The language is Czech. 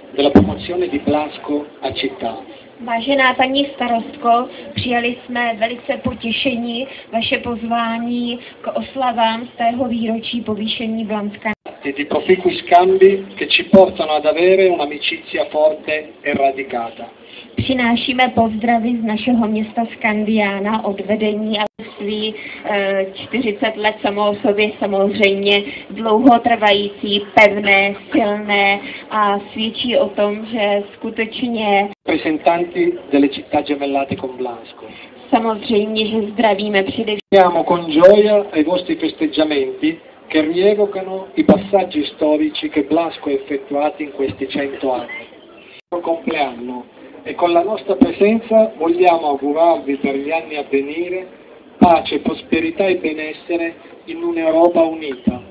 della promozione di Blasco a città. Vážená paní starostko, přijali jsme velice potěšení vaše pozvání k oslavám z tého výročí povýšení Blanska. E di proficui scambi che ci portano ad avere un'amicizia forte e radicata. Přinášíme pozdravy z našeho města Skandiána od vedení a svý 40 let samo o sobě samozřejmě dlouhotrvající, pevné, silné a svědčí o tom, že skutečně Rappresentanti delle città gemellate con Blasco. samozřejmě, že zdravíme především. Siamo con gioia ai vostri festeggiamenti che rievocano i passaggi storici che Blasco ha effettuato in questi 100 anni. Buon compleanno e con la nostra presenza vogliamo augurarvi per gli anni a venire pace, prosperità e benessere in un'Europa unita.